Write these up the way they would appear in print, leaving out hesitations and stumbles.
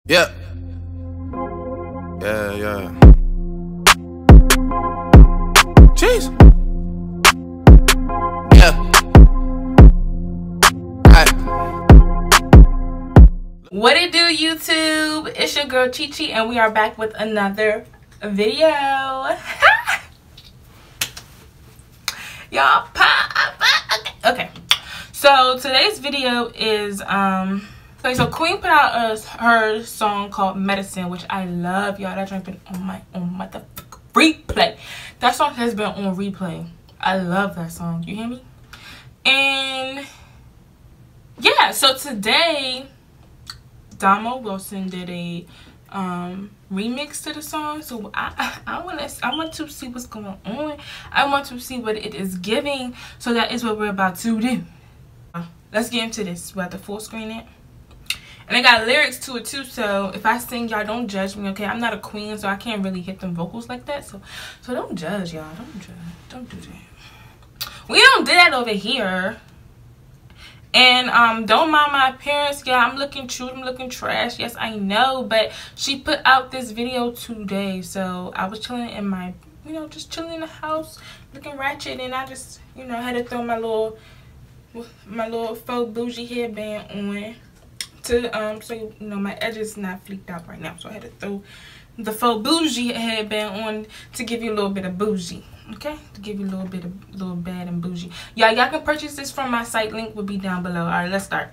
Yeah. Yeah. Jeez. Yeah. Alright. What it do, YouTube? It's your girl Chi Chi, and we are back with another video. Y'all okay. So today's video is okay, so Queen put out her song called Medicine, which I love, y'all. That joint been on my motherfucking replay. That song has been on replay. I love that song. You hear me? And yeah, so today Damo Wilson did a remix to the song. So I want to see what's going on. I want to see what it is giving. So that is what we're about to do. Let's get into this. We have to full screen it. And I got lyrics to it too, so if I sing, y'all don't judge me, okay? I'm not a queen, so I can't really hit them vocals like that. So don't judge, y'all. Don't judge. Don't do that. We don't do that over here. And don't mind my appearance, y'all. I'm looking cute. I'm looking trash. Yes, I know. But she put out this video today, so I was chilling in my, just chilling in the house, looking ratchet, and I just, had to throw my little faux bougie headband on. So my edges not fleeked out right now, so I had to throw the faux bougie headband on to give you a little bit of bougie, okay? To give you a little bad and bougie. Y'all can purchase this from my site. Link will be down below. All right, let's start.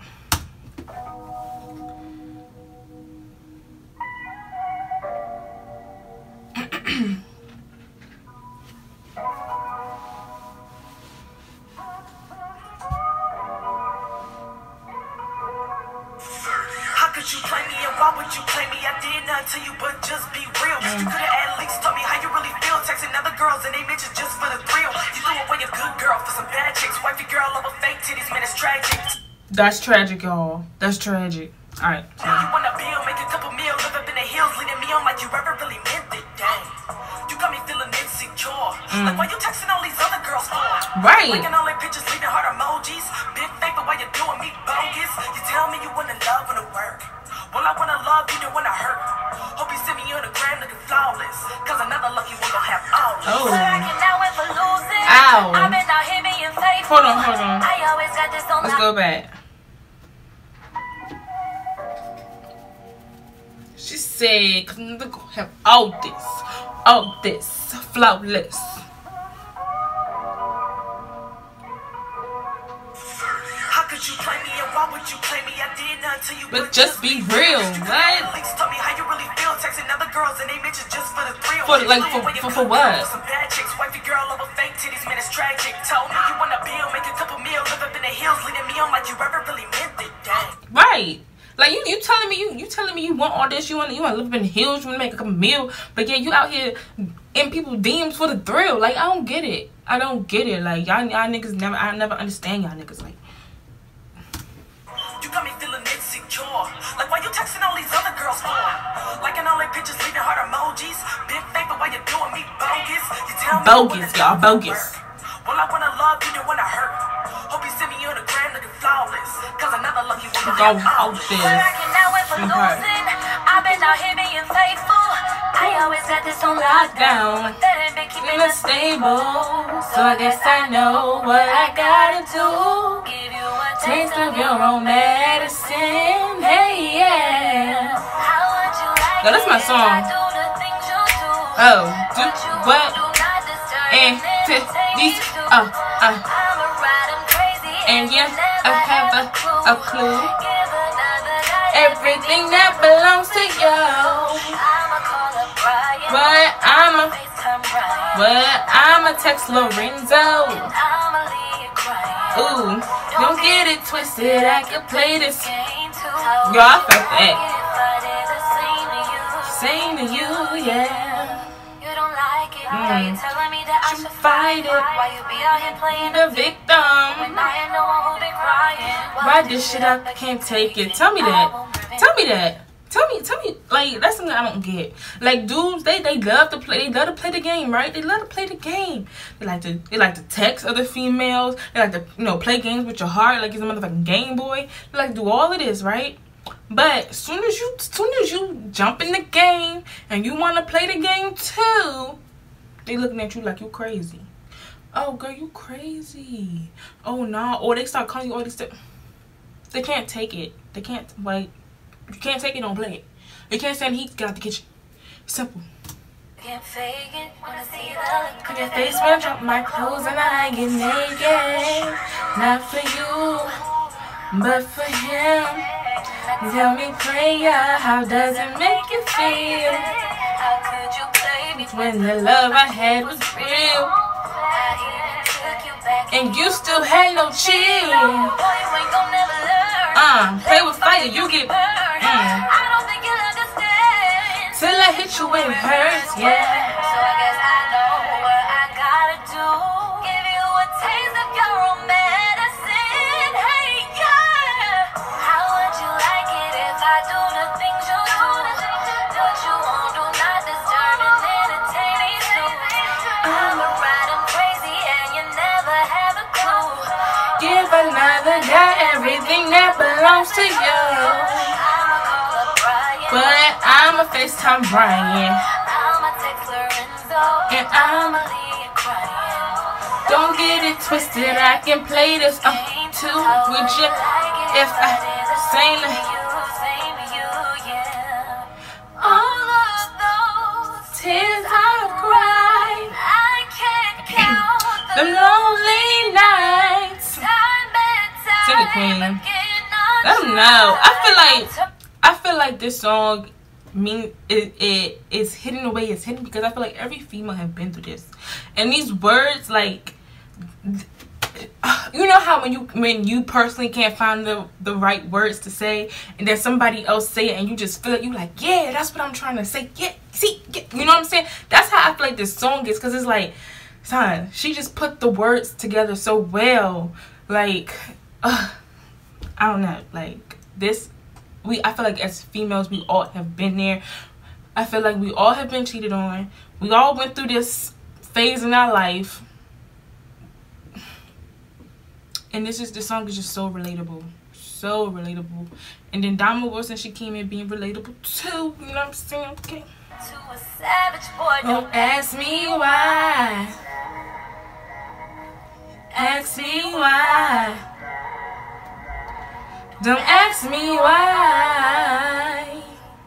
You play me, and why would you play me? I did nothing to you, but just be real. You could have at least told me how you really feel. Texting other girls and they mentioned just for the thrill. You threw away a good girl for some bad chicks. Wifey girl over fake titties, man, it's tragic. That's tragic, y'all. That's tragic. Alright. You want a bill, make a couple meals, live up in the hills, leading me on like you ever really meant it. Dang. You got me feeling insecure. Like, why you texting all these other girls for? Right. Liking all their pictures, leaving heart emojis. Big fake, but why you doing me bogus? You tell me you wanna love when it work. Well, I wanna love you, don't wanna hurt. Hope you see me on the gram looking flawless. Cause another lucky one gon' have all this. Oh. Ow. Hold on. Let's go back. She said, cause another gon' have all this, flawless. You play me, and why would you play me? I did nothing to you, but just be real. What? Tell me how you really feel. Texting other girls and they mentioned just for the thrill. For what? Some bad chicks, wifey girl over fake titties, man, it's tragic. Told me you want a bill, make a couple meals, live up in the hills, leading me on like you ever really meant it. Dang. Right. Like you telling me you want all this, you want to live in the hills, you want to make a couple meal, but yeah, you out here in people's DMs for the thrill. Like, I don't get it. Like, y'all niggas I never understand y'all niggas. Like, you got me feeling insecure. Like, why you texting all these other girls for? Liking all their pictures, leaving heart emojis. Big fake, but why you doing me bogus? You tell me bogus, y'all, bogus. Well, I wanna love you, don't wanna hurt. Hope you see me on the gram looking flawless. Cause another lucky one go out there. I've been out here being faithful. I always got this on lockdown. That ain't been keeping us stable. So I guess I know what I gotta do. Give you a taste of your own medicine. Hey, yeah. No, that's my song. Oh, do what? And these, and yeah, I have a clue. Everything that belongs to you. I'ma text Lorenzo. Ooh, don't get it twisted. I could play this. Y'all felt that. Same to you, yeah. You fight it. The victim. Ride this shit up. I can't take it. Tell me that. Tell me, like, that's something I don't get. Like, dudes, they love to play the game, right? They love to play the game. They like to text other females. They like to, play games with your heart like it's a motherfucking Game Boy. They like to do all of this, right? But soon as you jump in the game and you want to play the game too, they looking at you like you crazy. Oh girl, you crazy. Oh nah. Or they start calling you all these stuff. They can't take it. They can't, like, you can't take it, don't play it. You can't stand heat, get out the kitchen. Simple. Can't fake it, wanna see the look on your face when I drop my clothes and I get naked. Not for you, but for him. Tell me, player, how does it make you feel? How could you play me When the love I had was real, I even took you back and you still had no chill. Boy, you ain't gon' never learn. Play with fire, you get I don't think you'll understand till I hit you when it hurts, yeah. So I guess I know what I gotta do. Give you a taste of your own medicine. Hey, yeah. How would you like it if I do the things you do? What you want, do not disturb and entertain these two. I'ma ride 'em crazy and you never have a clue. Give another guy everything that belongs to you, I'ma call up Brian. but I'm a FaceTime Brian, I'ma text Lorenzo. and I'm Leave crying. don't get it twisted. I can play this too with you if I sing all of those tears I've cried, the lonely nights. Sing it, queen. Let them know. I feel like this song it is hidden the way it's hidden because I feel like every female have been through this, and these words, like, you know how when you personally can't find the right words to say, and then somebody else say it and you just feel it, you like, yeah, that's what I'm trying to say. Yeah, see, yeah. You know what I'm saying? That's how I feel like this song is, because it's like, son, she just put the words together so well. Like, I don't know, like this. I feel like as females, we all have been there. I feel like we all have been cheated on. We all went through this phase in our life. And this song is just so relatable. So relatable. And then Dama Wilson, she came in being relatable too. You know what I'm saying? Okay. To a savage boy, Don't ask me why. Ask me why. Don't ask me why.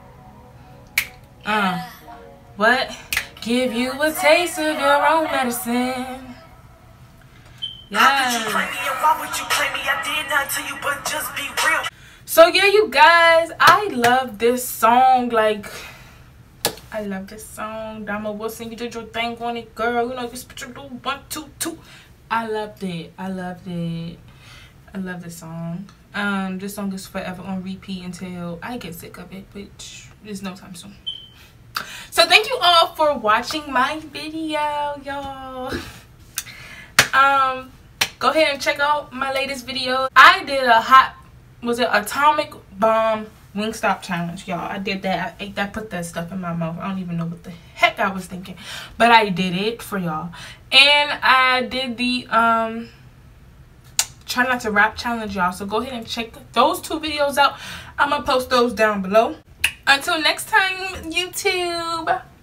What? Give you a taste of your own medicine. How could you play me and why would you play me? I did nothing to you but just be real. So yeah, you guys, I love this song. Like, I love this song. Dama Wilson, you did your thing on it, girl. You know, you spit your little 1, 2, 2. I loved it. I loved it. I love this song. This song is forever on repeat until I get sick of it, which is no time soon. So thank you all for watching my video, y'all. Go ahead and check out my latest video. I did a atomic bomb Wingstop challenge, y'all. I did that. I ate that, put that stuff in my mouth. I don't even know what the heck I was thinking, but I did it for y'all. And I did the try not to rap challenge, y'all. So go ahead and check those 2 videos out. I'm gonna post those down below. Until next time, YouTube.